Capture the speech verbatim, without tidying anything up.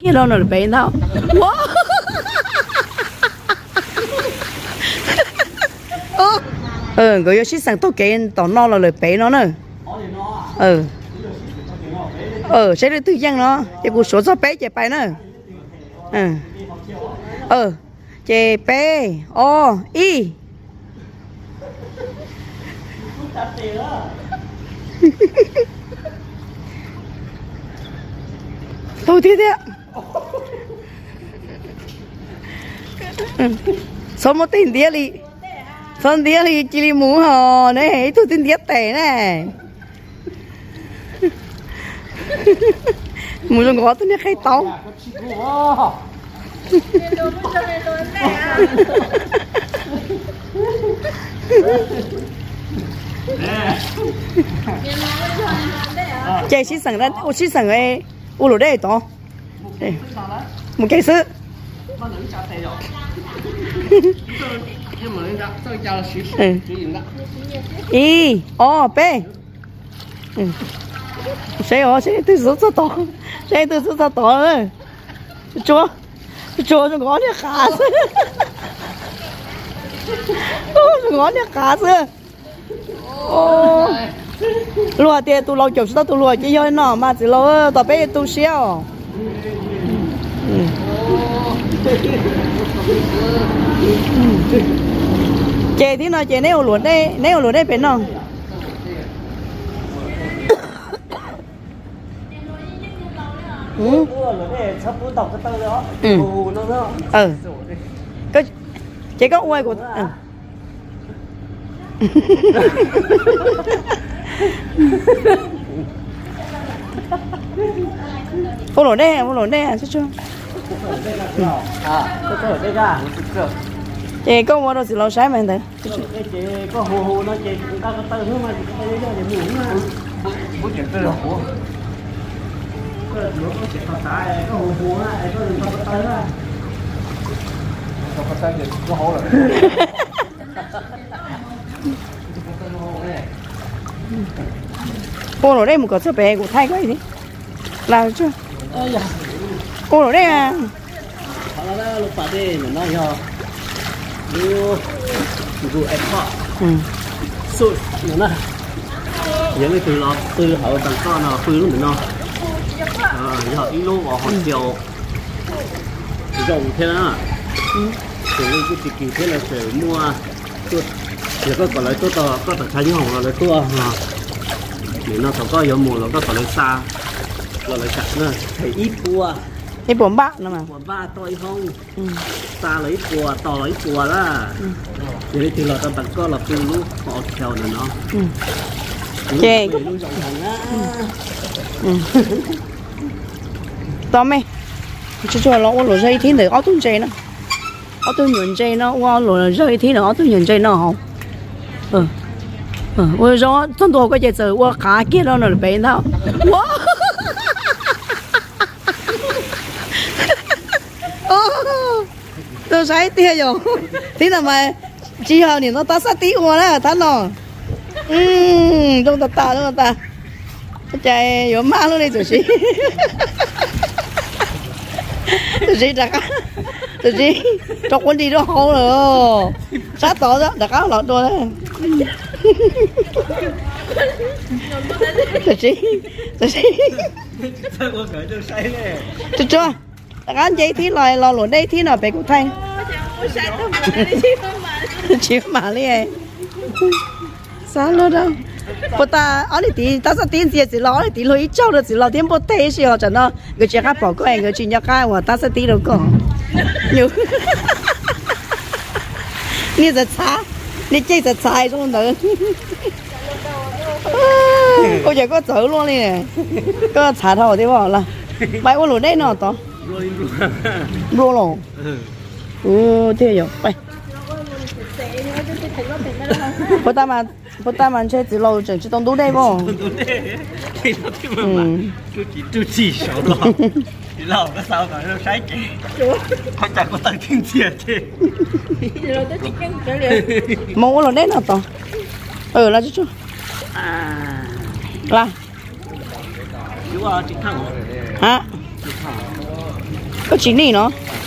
cái đâu nó bé đâu ừ người yêu sang tôi kể tao no là lời bé nó nữa ừ ừ sẽ được tự nhiên nó cái cuộc số cho bé chạy bay nữa ừ ừ chạy bé o y tôi thế đấy số một tiền tiền đi số tiền đi chỉ đi mũ hò này tôi tiền tiền tệ này mũ lông ngó tôi nhớ khai tông chạy xí sẵn ra ô xí sẵn ấy ô lỗ đây to một cái sự y o p sẽ ở sẽ từ số số to sẽ từ số số to rồi chúa chúa nó có những cá nó có những cá nữa ô lúa thì tụi lâu chụp sao tụi lúa chỉ hơi nọ mà chỉ lâu tao bé tụi xíu chè thì nó chè nêu lúa đây nêu lúa đây phải không ừ ừ cái chỉ có uai của cô lỗ đây cô lỗ đây à chứ chưa à có ở đây ra chị có mua đâu xí lâu sáng mà thế chị có hồ hồ nó chị chúng ta có tơ nữa mà chị có thấy đó để mũ mà bố chuyện tơ hồ có nó có chuyện có sai có hồ hồ á có đừng có tơ á có tơ gì có hồ rồi cô ở đây một cái sữa bé của thay cái gì là chưa cô ở đây à họ là lúc bà đi mình nói cho như dù em họ sụt nữa nè những cái từ nó từ họ tầng con nó từ lúc mình nó à họ ít lúc họ còn chiều rộng thế đó từ cái cái kỳ thế là phải mua tôi giờ có còn lại tôi tờ có tờ thái hồng là lấy tôi à mình nó có có mùa nó có còn lấy xa rồi lấy chặt nữa thấy ít bùa cái bốn bát nữa mà bốn ba tôi không xa lấy bùa to lấy bùa đó vậy thì là tận có là từ lúc họ theo nữa nó chè to mày chú cho nó lỗ dây thế để ó tôi chè nó ó tôi nhuận chè nó qua lỗ dây thế nó ó tôi nhuận chè nó không ừ ừ tôi nói trong đồ cái chè giờ tôi cá kia nó là bé đâu tôi thấy tia rồi thế là mà chỉ hào thì nó ta sát tí qua đó thằng nó ừm trong ta ta trong ta chạy vô má luôn đi rồi chị rồi chị đặt rồi chị chọc con đi đó hậu rồi sát tỏ đó đặt áo lọt rồi đấy rồi chị rồi chị chưa chưa đặt áo dây thì lại lò lụa đây thì nào bé của thanh chỉ mà đi sao luôn đâu bố ta ở đây thì ta sao tiền gì chỉ lo thì lo ít châu được chỉ lo tiền bố tê xí họ chẳng nó người chỉ khác bỏ cái người chỉ nhắc cái mà ta sao tiền đâu có nhiều ni giờ xa ni chơi giờ xài luôn nữa cô giờ có chở luôn đi này có xả thầu thế bảo là bài ô lúa đây nó to lúa lúa ừ thế rồi vậy bố ta mà bố ta mà chơi chỉ lâu chẳng chỉ tông đủ đây vô thì nó thì mà chú chỉ chú chỉ số đó thì lâu cái sao phải nó sai kìเขาจัดก็ตั้งทิ้งเสียเจ๊ mong ô lúa đây nó to ừ là chú chú là chú à chị thằng hả có chín này nó